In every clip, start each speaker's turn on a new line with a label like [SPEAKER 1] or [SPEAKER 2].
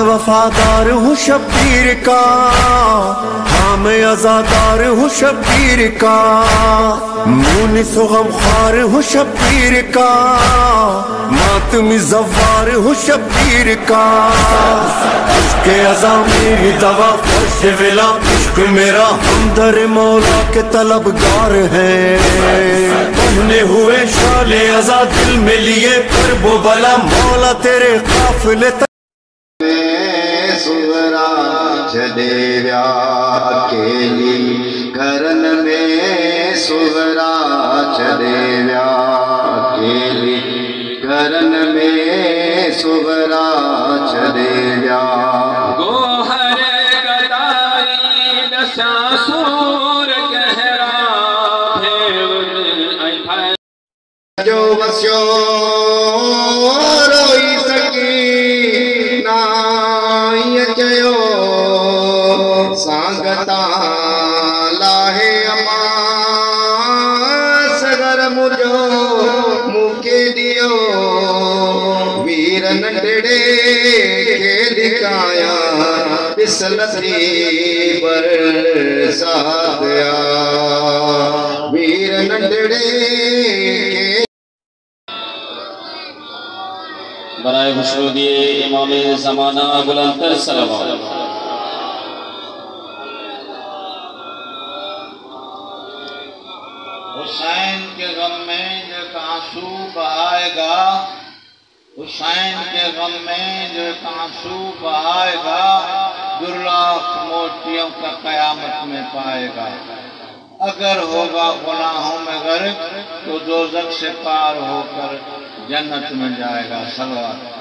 [SPEAKER 1] वफादार हूँ शब्बीर का, हाँ मैं आज़ादार हूँ शब्बीर का, मुनिस व गमख्वार हूँ शब्बीर का, मातमी ज़व्वार हूँ शब्बीर का। इश्क़ अज़ा मेरी दवा फर्श विला, इश्क़ मेरा हमदर मौला के तलबगार है। पहने हुए शाले अज़ा दिल में लिए करबो बला, मौला तेरे काफ़िले
[SPEAKER 2] सुवरा छॾे विया अकेली, घरन में सुवरा छॾे विया अकेली, घरन में सुवरा छॾे विया।
[SPEAKER 3] गोहर गदाई दशा सूर गहरा
[SPEAKER 2] जो वस्यो रोई सकी नाई चयो, सांगता लाहे अमा सगर मुझो मुके दियो, वीर नंढड़े खे दिखाया फिसलती बरसात आ, वीर नंढड़े
[SPEAKER 3] برائے خوشنودی امام زمانہ بلندتر صلوات۔
[SPEAKER 4] حسین کے غم میں جب آنسو بہائے گا، حسین کے غم میں جب آنسو بہائے گا، دلاخ موتیوں کا قیامت میں پائے گا۔ اگر ہوگا گناہوں میں غرق تو دوزخ سے پار ہو کر جنت میں جائے گا۔ صلوات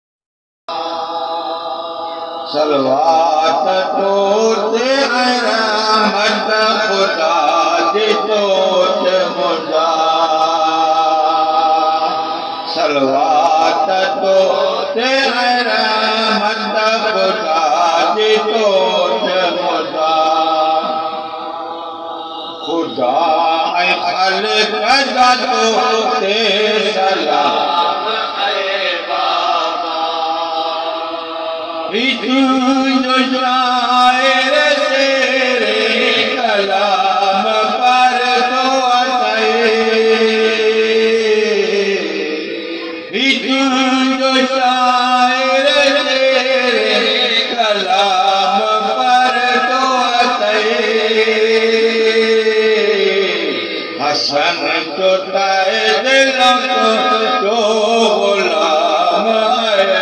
[SPEAKER 4] صلوات توتے رحمت خدا دی توت خدا، صلوات توتے رحمت خدا دی توت خدا، خدا اے خلق دا توتے سلام جو شاعر تیرے کلام پر تو جو شاعر تیرے کلام پر تو حسن تو تائے دلوں تو غلام ہے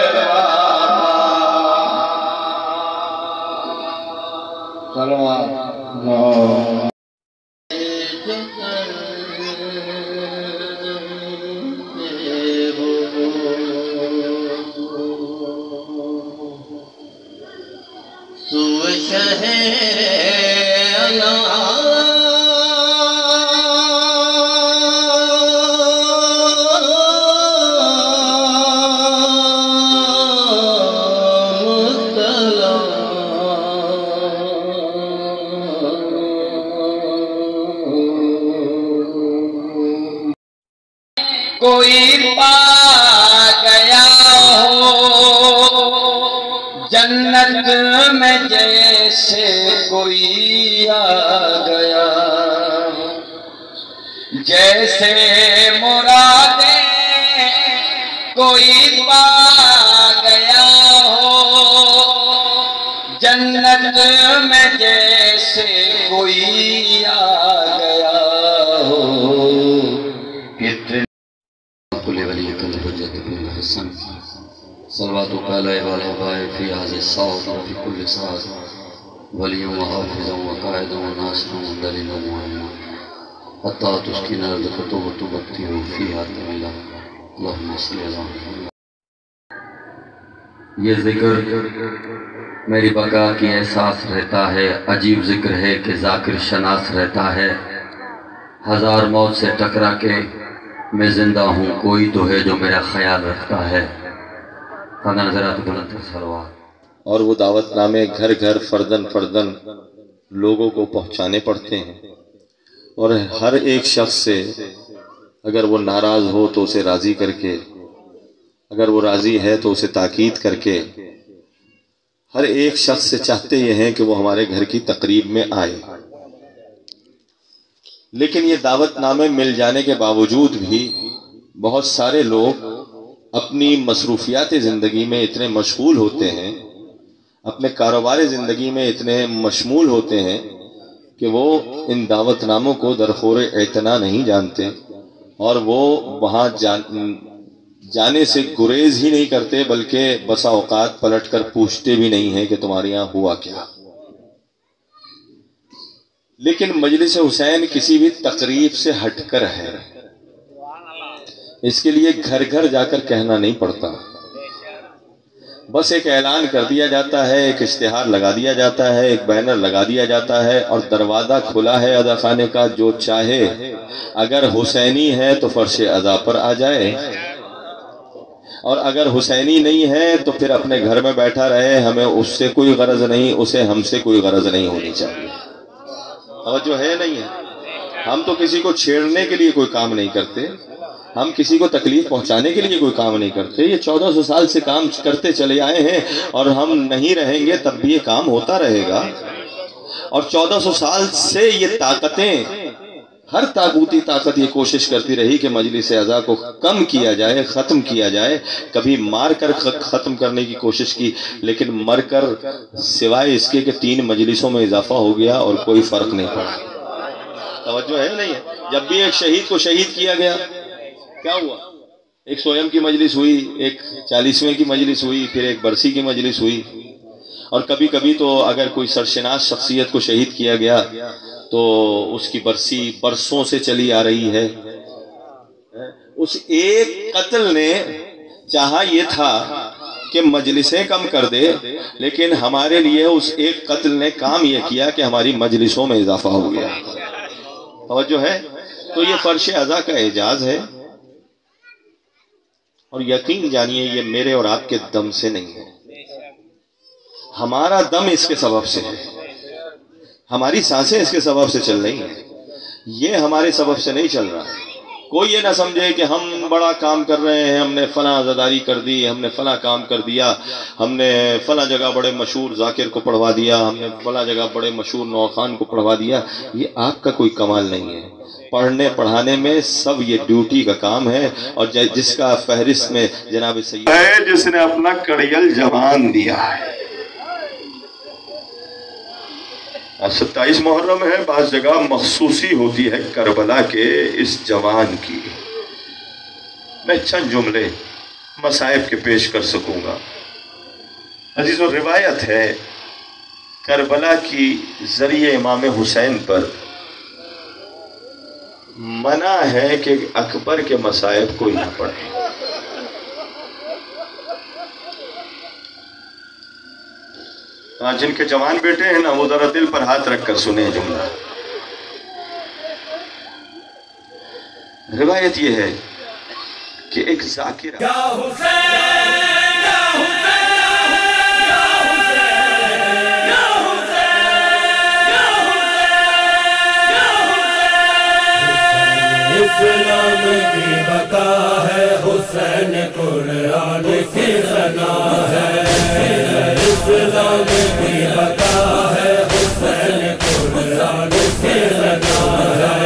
[SPEAKER 3] کوئی پا گیا ہو جنت میں جیسے کوئی آ گیا، جیسے مرادیں کوئی پا گیا ہو جنت میں جیسے کوئی آ گیا ہو۔
[SPEAKER 5] كل ولي كل حجة بن الحسن صلواتك على والآباء في هذا الصوت وفي كل ساعة، ولي وحافظا وقائدا وناصرا ودليلا ومعينا، حتى تسكن أرضك وتبقيه فيها كاملا، اللهم صل على محمد۔ یہ ذکر میری بقا کی احساس رہتا ہے، عجیب ذکر ہے کہ ذاکر شناس رہتا ہے، ہزار موت سے ٹکرا کے میں زندہ ہوں، کوئی تو ہے جو میرا خیال رکھتا ہے۔ خانہ نظرات بلند صلوات۔
[SPEAKER 6] اور وہ دعوت نامے گھر گھر فردن فردن لوگوں کو پہنچانے پڑتے ہیں، اور ہر ایک شخص سے اگر وہ ناراض ہو تو اسے راضی کر کے، اگر وہ راضی ہے تو اسے تاکید کر کے ہر ایک شخص سے چاہتے یہ ہیں کہ وہ ہمارے گھر کی تقریب میں آئے، لیکن یہ دعوت نامے مل جانے کے باوجود بھی بہت سارے لوگ اپنی مصروفیات زندگی میں اتنے مشغول ہوتے ہیں، اپنے کاروبار زندگی میں اتنے مشمول ہوتے ہیں کہ وہ ان دعوت ناموں کو درخور اعتنا نہیں جانتے، اور وہ وہاں جانے سے گریز ہی نہیں کرتے، بلکہ بسا اوقات پلٹ کر پوچھتے بھی نہیں ہیں کہ تمہارے یہاں ہوا کیا۔ لیکن مجلس حسین کسی بھی تقریب سے ہٹ کر ہے، اس کے لیے گھر گھر جا کر کہنا نہیں پڑتا، بس ایک اعلان کر دیا جاتا ہے، ایک اشتہار لگا دیا جاتا ہے، ایک بینر لگا دیا جاتا ہے، اور دروازہ کھلا ہے اذا خانے کا، جو چاہے اگر حسینی ہے تو فرش اذا پر آ جائے، اور اگر حسینی نہیں ہے تو پھر اپنے گھر میں بیٹھا رہے، ہمیں اس سے کوئی غرض نہیں، اسے ہم سے کوئی غرض نہیں ہونی چاہیے۔ توجہ ہے نہیں ہے؟ ہم تو کسی کو چھیڑنے کے لیے کوئی کام نہیں کرتے، ہم کسی کو تکلیف پہنچانے کے لیے کوئی کام نہیں کرتے، یہ 1400 سال سے کام کرتے چلے آئے ہیں، اور ہم نہیں رہیں گے تب بھی یہ کام ہوتا رہے گا۔ اور 1400 سال سے یہ طاقتیں، ہر طاقوتی طاقت یہ کوشش کرتی رہی کہ مجلس اعزا کو کم کیا جائے، ختم کیا جائے، کبھی مار کر ختم کرنے کی کوشش کی، لیکن مر کر سوائے اس کے کہ 3 مجلسوں میں اضافہ ہو گیا اور کوئی فرق نہیں پڑا۔ توجہ ہے نہیں ہے؟ جب بھی ایک شہید کو شہید کیا گیا کیا ہوا؟ ایک سویم کی مجلس ہوئی، ایک 40ویں کی مجلس ہوئی، پھر ایک برسی کی مجلس ہوئی، اور کبھی کبھی تو اگر کوئی سرشناس شخصیت کو شہید کیا گیا تو اس کی برسی برسوں سے چلی آ رہی ہے۔ اس ایک قتل نے چاہا یہ تھا کہ مجلسیں کم کر دے، لیکن ہمارے لیے اس ایک قتل نے کام یہ کیا کہ ہماری مجلسوں میں اضافہ ہو گیا۔ توجہ ہے؟ تو یہ فرش اذا کا اعجاز ہے، اور یقین جانیے یہ میرے اور آپ کے دم سے نہیں ہے، ہمارا دم اس کے سبب سے ہے، ہماری سانسیں اس کے سبب سے چل رہی ہیں، یہ ہمارے سبب سے نہیں چل رہا۔ کوئی یہ نہ سمجھے کہ ہم بڑا کام کر رہے ہیں، ہم نے فلاں عزاداری کر دی، ہم نے فلاں کام کر دیا، ہم نے فلاں جگہ بڑے مشہور ذاکر کو پڑھوا دیا، ہم نے فلاں جگہ بڑے مشہور نوخان کو پڑھوا دیا۔ یہ آپ کا کوئی کمال نہیں ہے، پڑھنے پڑھانے میں سب یہ ڈیوٹی کا کام ہے، اور جس کا فہرست میں جناب سید ہے جس نے اپنا کڑیل جوان دیا ہے۔ 27 محرم ہے، بعض جگہ مخصوصی ہوتی ہے کربلا کے اس جوان کی۔ میں چند جملے مصائب کے پیش کر سکوں گا۔ عزیزو، روایت ہے کربلا کی ذریعہ امام حسین پر منع ہے کہ اکبر کے مصائب کوئی نہ پڑھے۔ جن کے جوان بیٹے ہیں نا، وہ ذرا دل پر ہاتھ رکھ کر سنیں جملہ۔ روایت یہ ہے کہ ایک ذاکر
[SPEAKER 7] اسلام کی بقا ہے، حسین قرآن کی ثنا ہے، اسلام کی بقا ہے، حسین قرآن کی ثنا ہے۔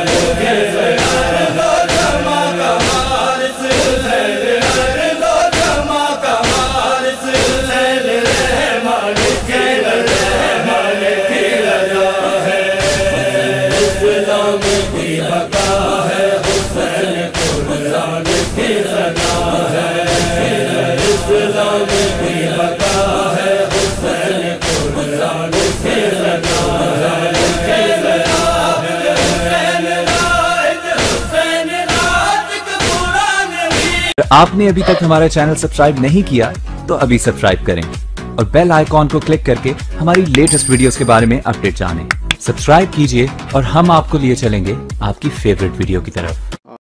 [SPEAKER 8] آپ نے ابھی تک ہمارا چینل سبسکرائب نہیں کیا تو ابھی سبسکرائب کریں اور بیل آئیکن کو کلک کر کے ہماری لیٹسٹ ویڈیوز کے بارے میں اپڈیٹ جانیں۔ سبسکرائب کیجئے اور ہم آپ کو لیے چلیں گے آپ کی فیورٹ ویڈیو کی طرف۔